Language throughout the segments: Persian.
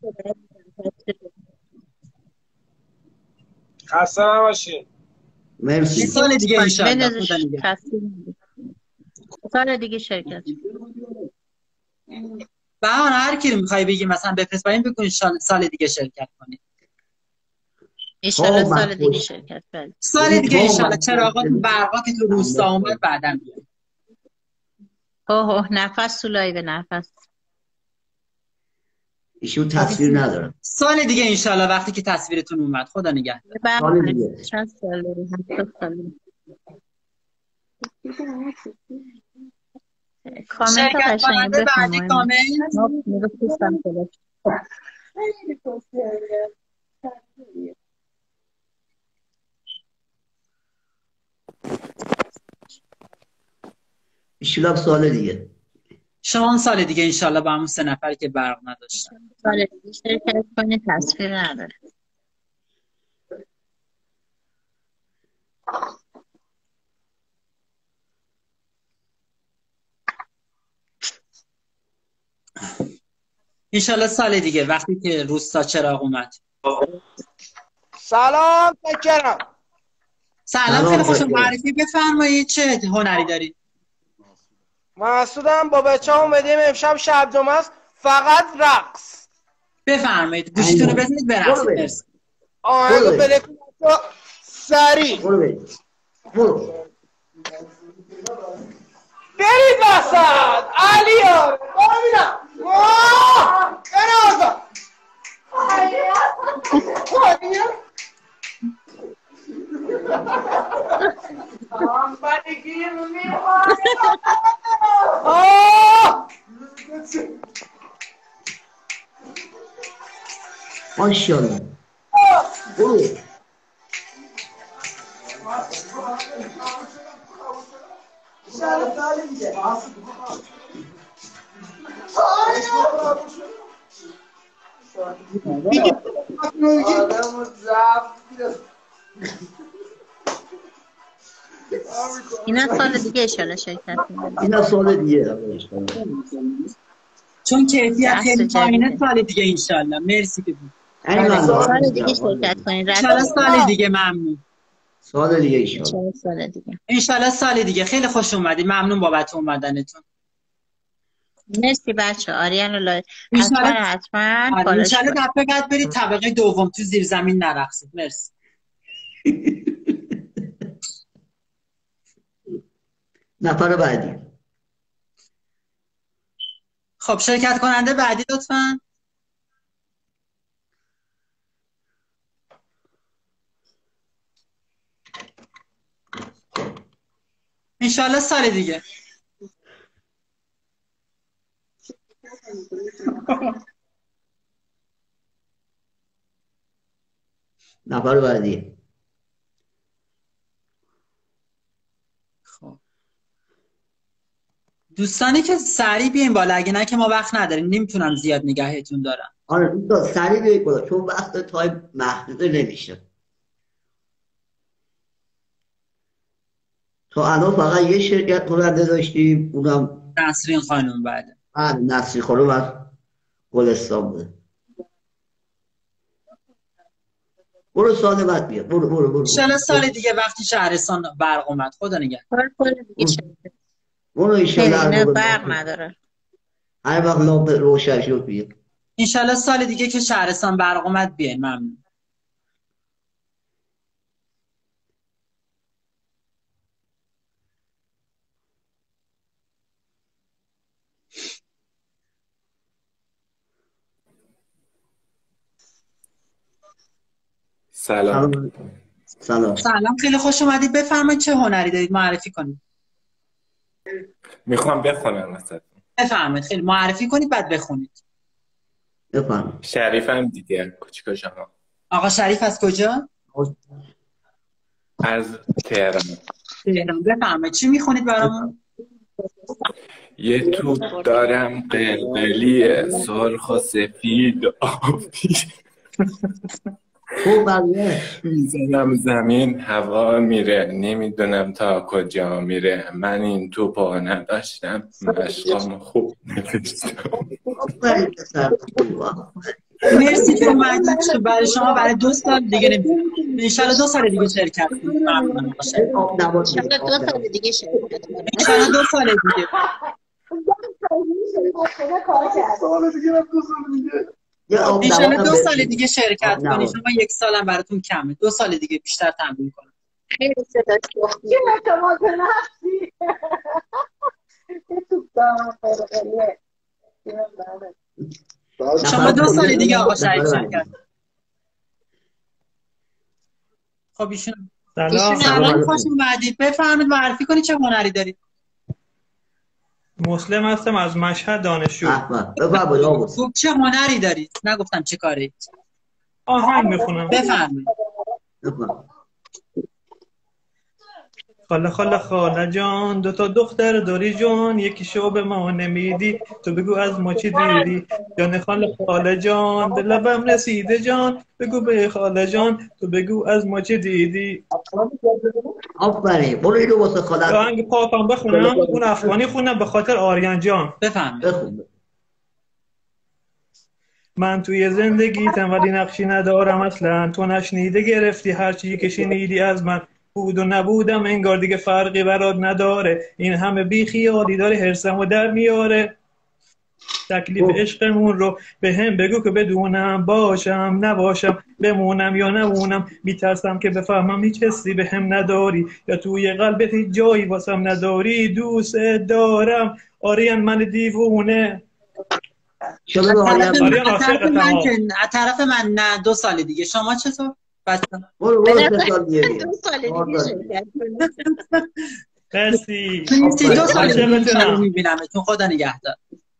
خسته نباشین. مرسی. سال دیگه انشالله. خدا نگهدار. سال دیگه شرکت. بهار هر کی رو میخوای بگی مثلا بفرست پایین بگو سال دیگه شرکت کنید. انشالله سال دیگه شرکت کنید. سال دیگه انشالله چراغات برقا که تو روستا اومد بعداً بیاد. اوه نفس تو لایو نفس. ایشون تصویر ندارم. سال دیگه انشالله وقتی که تصویرتون اومد. خدا نگهدار. سال دیگه. چند سال داری؟ 70 سال. شرکت کننده بعدی کامل. ایشون سال دیگه. شما سال دیگه انشالله با همون 3 نفری که برق نداشتن. سال دیگه شرکت کنی تصویر نداره. انشالله سال دیگه وقتی که روستا چراغ اومد. سلام فکرم. سلام خیلی خوشم. معرفی بفرمایید چه هنری دارید؟ مسعودم با بچه ها اومدیم امشب شب جمعه است فقط رقص. بفرمایید گوشتون رو بزنید برقصید. آهنگو بده سریع برید وسط علیار ببینم کنازا ماشاءالله. برو. اینا سال دیگه اشاره شرکت کنید. اینا سال دیگه. چون کیفیت خیلی پایینه سال دیگه انشالله. مرسی که بود. سال دیگه شرکت کنید. انشالله سال دیگه. ممنون. سال دیگه انشالله. سال دیگه. انشالله سال دیگه. خیلی خوش اومدید. ممنون بابت اومدنتون. مرسی بچه. آریان لای حتما انشالله دفعه بعد برید طبقه دوم تو زیر زمین نرقصید. مرسی. نفر بعدی. خب شرکت کننده بعدی لطفاً. انشالله سال دیگه. نفر بعدی. خب دوستانی که سریع بیاین بالا اگه نه که ما وقت نداریم نمیتونم زیاد نگهتون دارم. آره دوستان سریع بیاین بالا چون وقت تایم محدود نمیشه. تا الان فقط یه شرکت کننده داشتیم اونم نسرین خانم. بعد نسرین خانم از گلستان بوده. برو سال بعد بیا. برو انشالله سال دیگه وقتی شهرستان برق اومد. خدا نگهدار. برو انشالله برق نداره. هر وقت لامپ روشن شد بیا. انشالله سال دیگه که شهرستان برق اومد بیاین. ممنون. سلام. سلام خیلی خوش اومدید. بفرمایید چه هنری دارید معرفی کنید. میخوام بخونم مثلا. بفرمایید خیلی معرفی کنید بعد بخونید. بفرمایید. شریفم دیگه کوچیک شما. آقا شریف از کجا؟ از تهران. بفرمایید چی میخونید برامون؟ یه توپ دارم قلقلی سرخ و سفید آبی میزنم زمین هوا میره نمیدونم تا کجا میره من این توپو نداشتم مشقام خوب نوشتم مرسی که اومدید. برای شما برای 2 سال دیگه نمی‌دونم. انشالله 2 سال دیگه شرکت کنید. ممنونم باشه. آب نبات انشالله 2 سال دیگه شرکت کنیم. انشالله 2 سال دیگه. انشالله 2 سال دیگه شرکت کنید. شما 1 سالم براتون کمه. 2 سال دیگه بیشتر تمرین کنید. خیلی صداش گفتی. اعتماد به نفسی. شما 2 سال دیگه آقا شهید شرکت. خب ایشون سلام خوش اومدید. بفرمایید معرفی کنید چه هنری دارید. مسلم هستم از مشهد دانشجو. خوب چه هنری دارید؟ نگفتم چه کاری. آهنگ میخونم. بفرمایید. خاله خاله خاله جان 2 تا دختر داری جان، یکی شو به ما نمیدی، تو بگو از ما چی دیدی. جان خاله خاله جان به لبم رسیده جان، بگو به خاله جان تو بگو از ما چی دیدی. آفرین. برو اینو واسه خالت آهنگ پاپم بخونم. اون افغانی خونم به خاطر آریان جان. بفرمایید. من توی زندگیتم ولی نقشی ندارم اصلا، تو نشنیده گرفتی هر چی که شنیدی از من. بود و نبودم انگار دیگه فرقی برات نداره، این همه بی خیالی داره حرسمو در میاره. تکلیف عشقمون رو به هم بگو که بدونم، باشم نباشم، بمونم یا نمونم. میترسم که بفهمم هیچ حسی به هم نداری، یا توی قلبت هیچ جایی واسم نداری. دوست دارم آریان من دیوونه. طرف من نه 2 سال دیگه. شما چطور؟ برو 2 سال دیگه. 2 سال دیگه شرکت کنیم. مرسی. 2 سال دیگه میبینمتون. خدا نگهدار.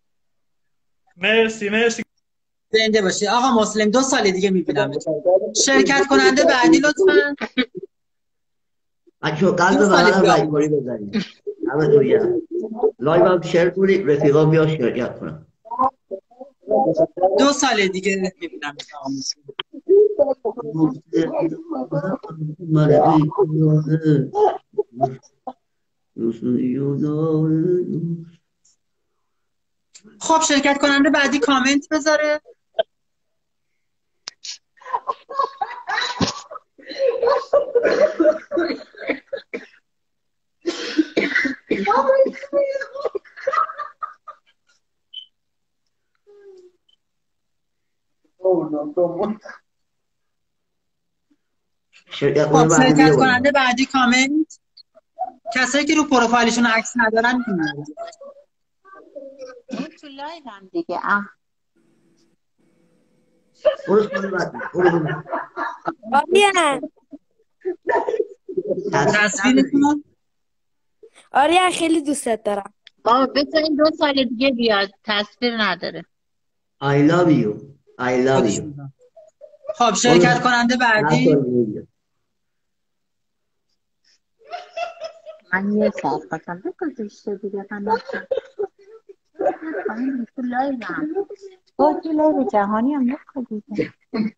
مرسی. زنده باشی آقا مسلم. 2 سال دیگه میبینمتون. شرکت کننده بعدی لطفاً. بچه‌ها قلب منم لایک کنید بزنید. همه توی لایو هم شیر کنید رفیقا بیا شرکت کنن. 2 سال دیگه میبینم آقا مسلم. خب شرکت کننده بعدی کامنت بذاره. شرکت کننده بعدی کامنت. کسایی که رو پروفایلشون عکس ندارن میبینن. تو لایو هم دیگه. تصویرتون. آریان خیلی دوستت دارم. بذارین 2 سال دیگه بیاد. تصویر نداره. I love you. I love you. خب شرکت کننده بعدی. من یه سال خواستم بگذاشته دیگه. من تو لایو هم. تو لایو جهانی هم نکنید.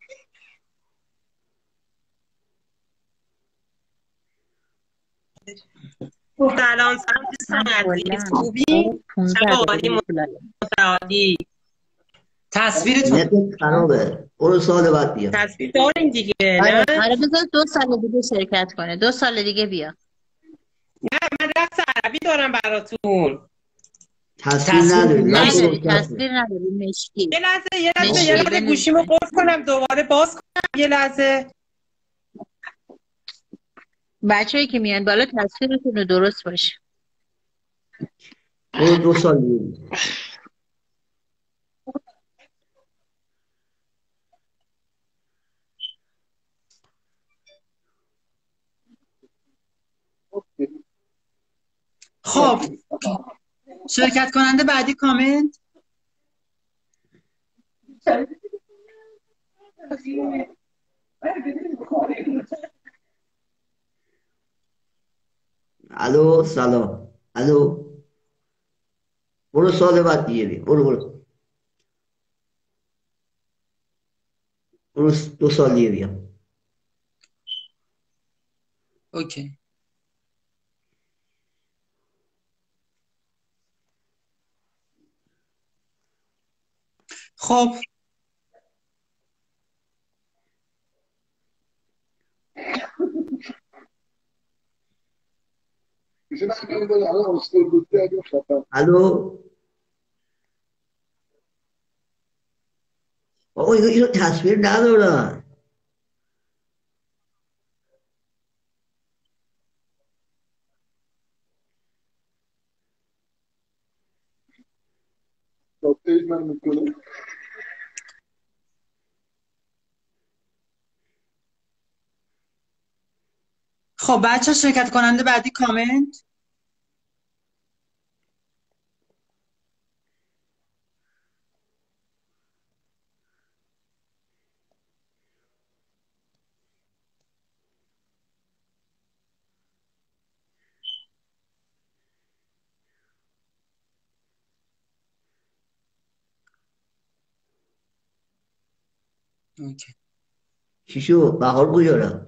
سلام دوستان عزیز. خوبی؟ شب عالی. تصویرتون خرابه. برو سال بعد بیا. تصویر داریم دیگه نه؟ آره بذار 2 سال دیگه شرکت کنه. 2 سال دیگه بیا. نه من رقص عربی دارم براتون. تصویر نداری. تصویر نداری. مشکی. یه لحظه گوشیمو قفل کنم دوباره باز کنم. یه لحظه. بچه‌ای که میان بالا تصویرتون رو درست باشه. برو 2 سال دیگه. خب شرکت کننده بعدی کامنت. الو سلام. الو برو سال بعد دیگه بیا. برو 2 سال دیگه بیا. اوکی. خب الو آقا اینو تصویر ندارن. خب بچه شرکت کننده بعدی کامنت. اوکی. چی شو بهار کجا؟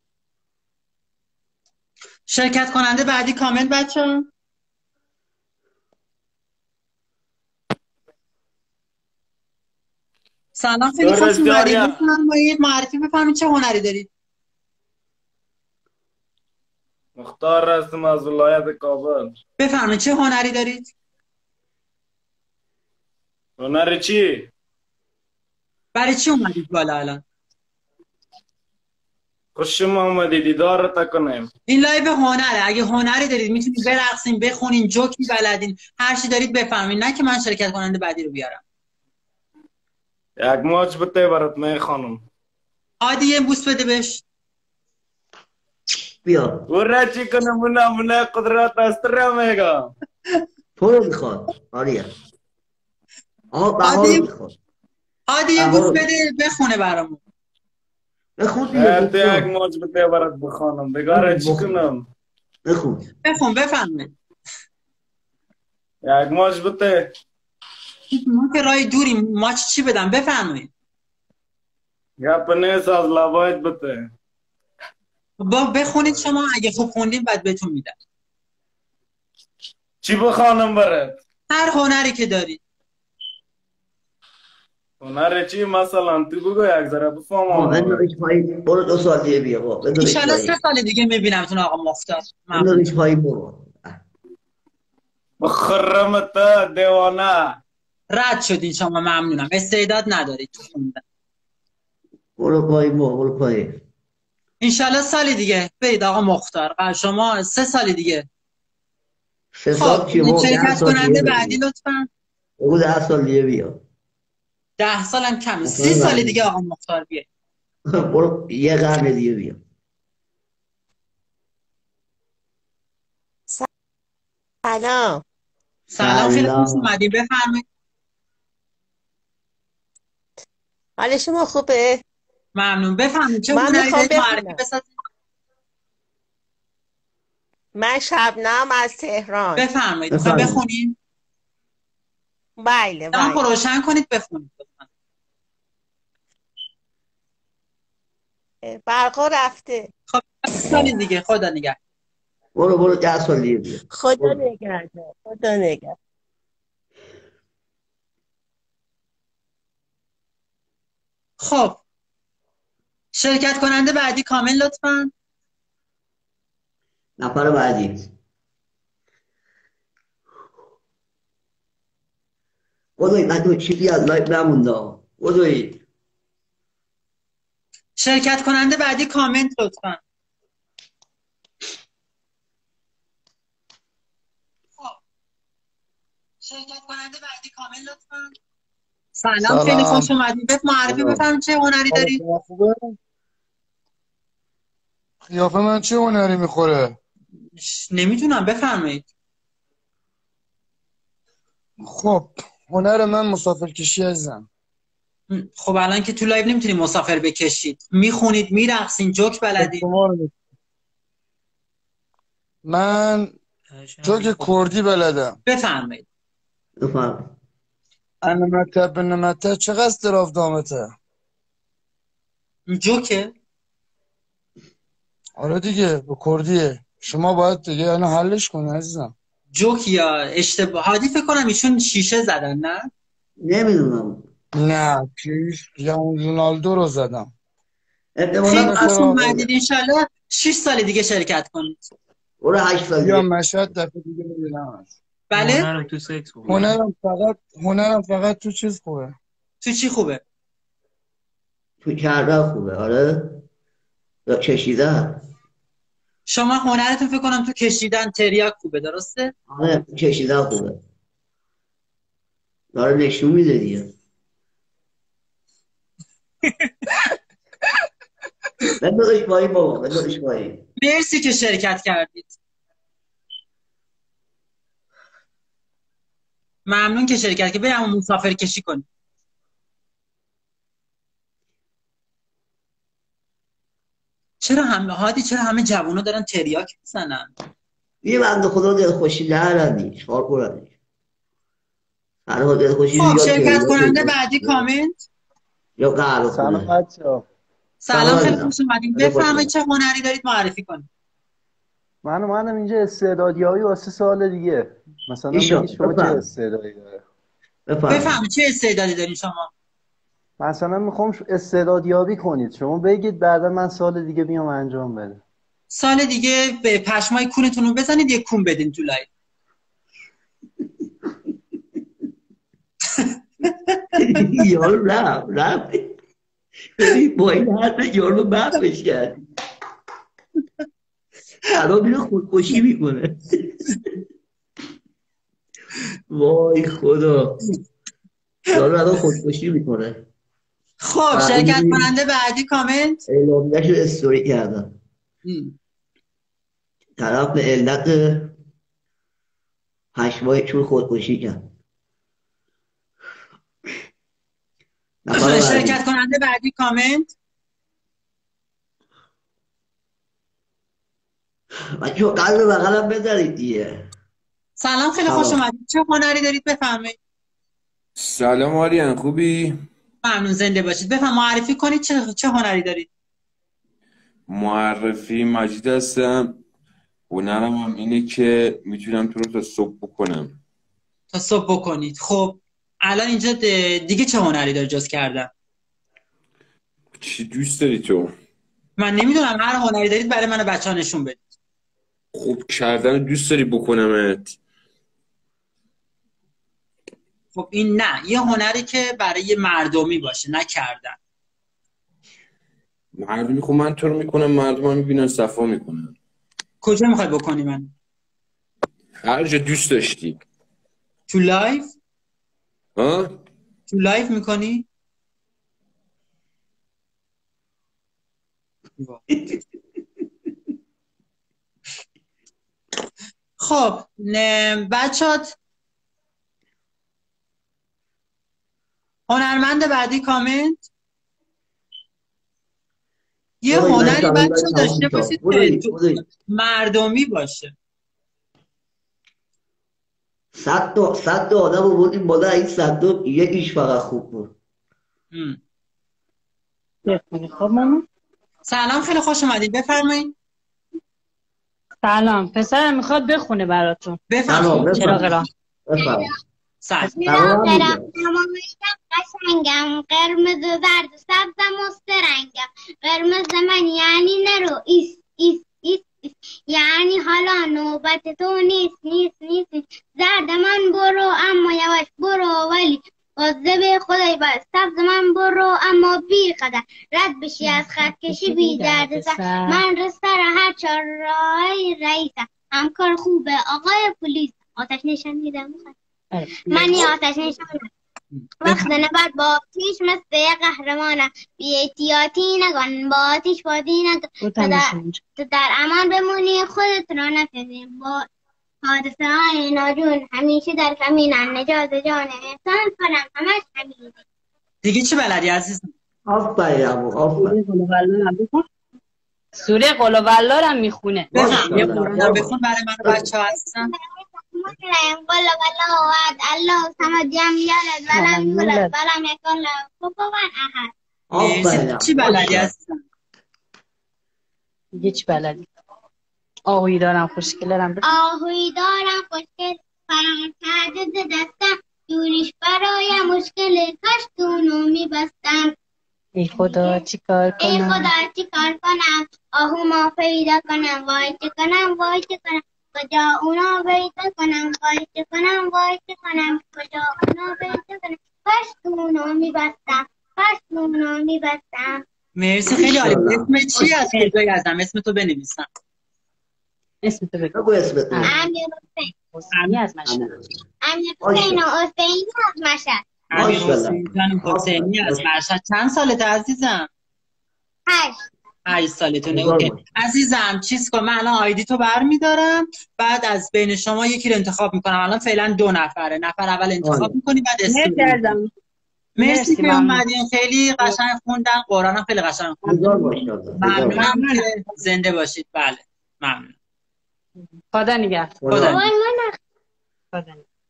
شرکت کننده بعدی کامنت بچه. سلام خیلی خوش اومدید. بفرمایید معرفی بفرمایید چه هنری دارید؟ مختار هستم از ولایت کابل. بفرمایید چه هنری دارید؟ هنر چی؟ برای چی اومدید بالا الان؟ خوش اومدید دیدار کنیم. این لایو هنره. اگه هنری دارید میتونید برقصین، بخونین، جوکی بلدین، هر چی دارید بفرمایید. نه که من شرکت کننده بعدی رو بیارم. یک ماچ بده برات می خانم. عادی یه بوس بده بهش. بیا ورا چی کنم من قدرت استرا میگم. تو رو میخواد آریا. آقا بهار رو میخواد. عادی یه بوس بده بخونه برامون. بخون دیگه. یک ماچ بده برات بخونم. بگاره چی کنم؟ بخون بفرمایید. یک ماچ بده. ما که رای دوریم. ماچ چی بدم بفرمایید. گپ نیست از لبایت بده. با بخونید شما. اگه خوب خوندین بعد بهتون میدم. چی بخوانم برات؟ هر هنری که دارید. هنر چی مثلا تو بگو یک ذره بفهمم. برو 2 سال دیگه بیا بابا. ان شاء الله 3 سال دیگه میبینمتون آقا مختار. بذارش پایین برو. بخرمت دیوانه. رد شدین شما. ممنونم. استعداد ندارید تو خوندن. برو پایین برو. برو پایین. ان شاء الله سال دیگه برید آقا مختار. شما 3 سال دیگه. 3 سال چی بابا؟ شرکت کننده بعدی لطفا. بگو 10 سال دیگه بیا. 10 سالم کمه. 30 سال دیگه آقا مختار بیا. برو یه قرن دیگه بیا. سلام. سلام خیلی خوش اومدید. بفرمایید. حال شما خوبه؟ ممنون. بفرمایید چه هنری دارید معرفی بسازید. من شبنم از تهران. بفرمایید. میخواید بخونید؟ بله بله. روشن کنید بخونید. برقا رفته. خب 10 سال دیگه. خدا نگهدار. برو 10 سال دیگه بیا. خدا نگهدار. خدا نگهدار. خب شرکت کننده بعدی کامل لطفا. نفر بعدی. بودوی من تو چیزی از لایف نمونده. بودوی. شرکت کننده بعدی کامنت لطفا. خب شرکت کننده بعدی کامل لطفا. سلام خیلی خوش اومدید. معرفی بفرمایید چه هنری دارید؟ قیافه من چه هنری میخوره؟ نمیدونم بفرمایید. خب هنر من مسافر کشی عزیزم. خب الان که تو لایو نمیتونید مسافر بکشید. میخونید، میرقصین، جوک بلدید. من جوک کردی بلدم. بفرمایید. انمته بنمته چقدر استراف دامته؟ جوکه؟ آره دیگه به کردیه. شما باید دیگه اینو حلش کنی عزیزم. جوک یا اشتباهاتی فکر کنم ایشون شیشه زدن نه؟ نمیدونم. نه یا رونالدو رو زدم. خیلی خوش اومدید. انشالله 6 سال دیگه شرکت کنید. برو 8 سال یا دیگه. مشهد دفعه دیگه ببینم. بله هنرم تو سکس خوبه. هنرم فقط تو چیز خوبه. تو چی خوبه؟ تو کردن خوبه. آره یا کشیدن. شما هنرتون فکر کنم تو کشیدن تریاک خوبه، درسته؟ آره کشیدن خوبه. داره نشون میده دیگه. بندازش پایین بابا، بندازش پایین. مرسی که شرکت کردید. ممنون که شرکت که بریم مسافر کشی کنیم. چرا همه جوونا دارن تریاک میزنن؟ یه بنده خدا دلخوشی نرندی چهار کنندی. هر حال دلخوشی خب شرکت کننده بعدی کامنت. یا قهر سلام بچه‌ها. سلام خیلی خوش اومدین. بفرمایید چه هنری دارید معرفی کنید. من اومدم اینجا استعدادیابی واسه سال دیگه. مثلا بگید شما چه استعدادی داره؟ بفرمایید چه استعدادی دارین شما؟ مثلا میخوام استعدادیابی کنید. شما بگید بعدا من سال دیگه بیام انجام بده. سال دیگه به پشمای کونتون رو بزنید یک کون بدین تو لایو. یارو رفت با این حرف یارو بفش کرد. الان میره خودکشی میکنه. وای خدا یارو الان خودکشی میکنه. خب شرکت کننده بعدی کامنت. اعلامیه‌شو استوری کردم. طرف به علت پشمای چون خودکشی کرد. شرکت کننده بعدی کامنت. بچه‌ها قلب بغلم بذارید دیگه. سلام خیلی خوش اومدید. چه هنری دارید بفرمایید. سلام آریان خوبی؟ ممنون زنده باشید. بفرمایید معرفی کنید چه هنری دارید. معرفی مجید هستم. هنرم هم اینه که میتونم تو رو تا صبح بکنم. تا صبح بکنید. خب الان اینجا دیگه چه هنری داری جز کردن؟ چی دوست داری تو؟ من نمیدونم هر هنری دارید برای من و بچه ها نشون بدید. خب کردن دوست داری بکنمت؟ خب این نه یه هنری که برای مردمی باشه نه کردن. مردمی خب من تو رو میکنم مردم هم میبینن صفا میکنن. کجا میخوای بکنی من؟ هر جا دوست داشتی. تو لایف؟ ها؟ تو لایف میکنی؟ خب بچهات هنرمند بعدی کامنت. یه هنری بچه داشته باشید که مردمی باشه. 100 تا آدم رو بردیم بالا. این 100 تا یکیش فقط خوب بود. خب مامان سلام خیلی خوش اومدید. بفرمایید. سلام پسرم میخواد بخونه براتون. بفرمایید. چراغ راه. بفرمایید. سلام قشنگم قرمز و زرد و سبزم و سرنگم. قرمز من یعنی نرو ایست ایست ایست ایست. یعنی حالا نوبت تو نیست نیست نیست. زرد من برو اما یواش برو ولی واظب خدای باش. سبز من برو اما بی قدر رد بشی از خط کشی بی درد سر. من رستر هر چهار راه رئیسم. همکار خوبه آقای پلیس. آتش نشان میدم. من یه آتش نشان میدم. وقت نبرد با آتیش مثل یه قهرمانم. بی احتیاطی نکن با آتیش بازی نکن. تو در امان بمونی خودت را نفهمی. با حادثه های ناجون همیشه در کمینن. نجات جان انسان کنم همش همین. دیگه چی بلدی عزیزم؟ آفرین آفرین. سوره قل هوالله هم میخونه. یه قرآن بخون برای من و بچه ها هستن. قل هوالله احد الله الصمد لم یلد ولم یولد ولم یکن له کفوا احد. چی بلدی عزیزم؟ دیگه چی بلدی؟ آهویی دارم خوشگلرم. آهویی دارم خوشگل فرار کرده ز دستم. دوریش برایم مشکل کاش دونو میبستم. ای خدا چیکار ای کنم خدا چیکار کنم آهوما پیدا کنم وای چه کنم وای چه کنم کجا اونا پیدا کنم وای چه کنم وای چه کنم کجا اونا پیدا کنم کاش اونا میبستم کاش اونا میبستم. مرسی خیلی عالی. اسم چی از کجایی هستم؟ اسم تو بنویسم. اسم تو بگو. بگو اسمت. امیر حسین. حسینی از مشهد. امیر حسین حسینی از مشهد. امیر حسین حسینی از مشهد. چند سالت عزیزم؟ 8 سالتونه. اوکی عزیزم چیز کن، من الان آیدی تو برمیدارم، بعد از بین شما یکی رو انتخاب میکنم. الان فعلا 2 نفره، نفر اول انتخاب میکنی بعد اسم. مرسی که اومدین، خیلی قشنگ خوندن، قرآن خیلی قشنگ خوندن. ممنونم که زنده باشید. بله ممنون. خدا نگهدار. خدا.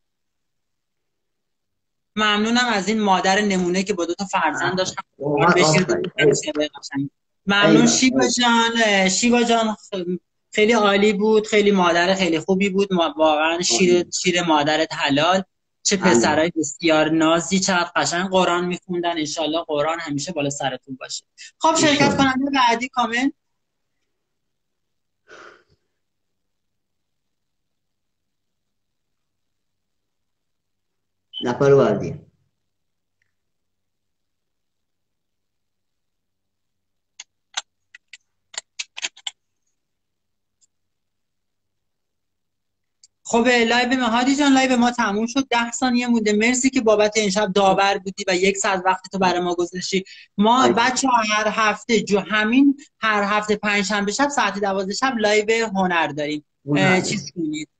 ممنونم از این مادر نمونه که با 2 تا فرزند داشتن. ممنون شیوا جان خیلی عالی بود، خیلی مادر خیلی خوبی بود، واقعا شیر مادرت حلال. چه پسرای بسیار نازی، چقدر قشنگ قرآن میخوندن. انشالله قرآن همیشه بالا سرتون باشه. خب شرکت کننده بعدی کامنت. نفر بعدی. خب لایو ما هادی جان، لایو ما تموم شد. 10 ثانیه مونده. مرسی که بابت این شب داور بودی و 1 ساعت وقت تو برای ما گذاشتی. ما بچه‌ها هر هفته هر هفته 5 شنبه شب ساعت 12 شب لایو هنر داریم. چیز کنید